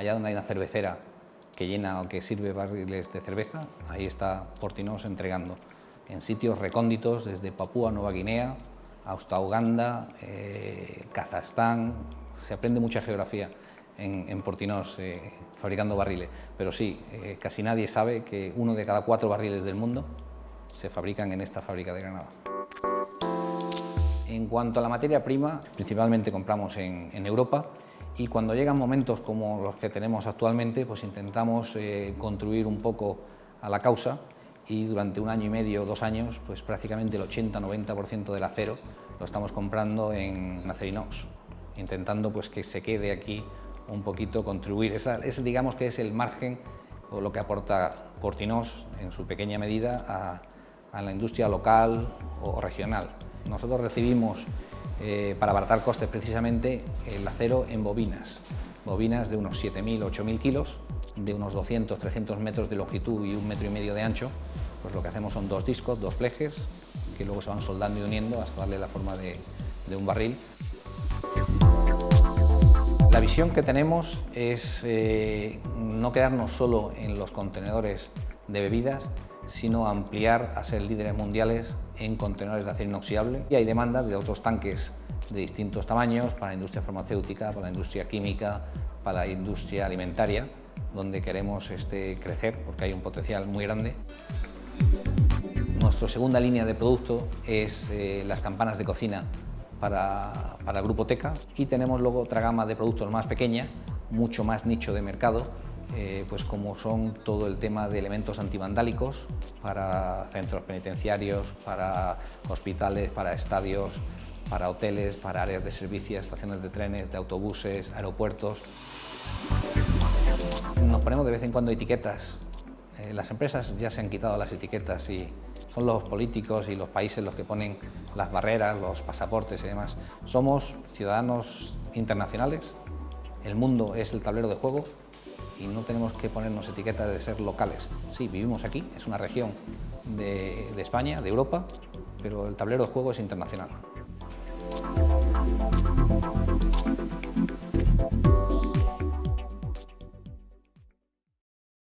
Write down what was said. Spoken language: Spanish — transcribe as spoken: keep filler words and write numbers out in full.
allá donde hay una cervecera que llena o que sirve barriles de cerveza, ahí está Portinós entregando. En sitios recónditos, desde Papúa Nueva Guinea hasta Uganda, eh, Kazajstán, se aprende mucha geografía en, en Portinós eh, fabricando barriles, pero sí, eh, casi nadie sabe que uno de cada cuatro barriles del mundo se fabrican en esta fábrica de Granada. En cuanto a la materia prima, principalmente compramos en, en Europa, y cuando llegan momentos como los que tenemos actualmente, pues intentamos eh, contribuir un poco a la causa, y durante un año y medio, dos años, pues prácticamente el ochenta noventa por ciento del acero lo estamos comprando en Acerinox, intentando pues que se quede aquí un poquito, contribuir. Esa, ese digamos que es el margen o lo que aporta Portinós en su pequeña medida a, a la industria local o regional. Nosotros recibimos, eh, para abaratar costes precisamente, el acero en bobinas, bobinas de unos siete mil, ocho mil kilos, de unos doscientos, trescientos metros de longitud y un metro y medio de ancho. Pues lo que hacemos son dos discos, dos flejes, que luego se van soldando y uniendo hasta darle la forma de, de un barril. La visión que tenemos es eh, no quedarnos solo en los contenedores de bebidas, sino ampliar a ser líderes mundiales en contenedores de acero inoxidable. Y hay demanda de otros tanques de distintos tamaños para la industria farmacéutica, para la industria química, para la industria alimentaria, donde queremos este, crecer porque hay un potencial muy grande. Nuestra segunda línea de producto es eh, las campanas de cocina para, para el grupo Teka, y tenemos luego otra gama de productos más pequeña, mucho más nicho de mercado, eh, pues como son todo el tema de elementos antivandálicos para centros penitenciarios, para hospitales, para estadios, para hoteles, para áreas de servicio, estaciones de trenes, de autobuses, aeropuertos. Nos ponemos de vez en cuando etiquetas. Eh, las empresas ya se han quitado las etiquetas y son los políticos y los países los que ponen las barreras, los pasaportes y demás. Somos ciudadanos internacionales, el mundo es el tablero de juego y no tenemos que ponernos etiquetas de ser locales. Sí, vivimos aquí, es una región de, de España, de Europa, pero el tablero de juego es internacional.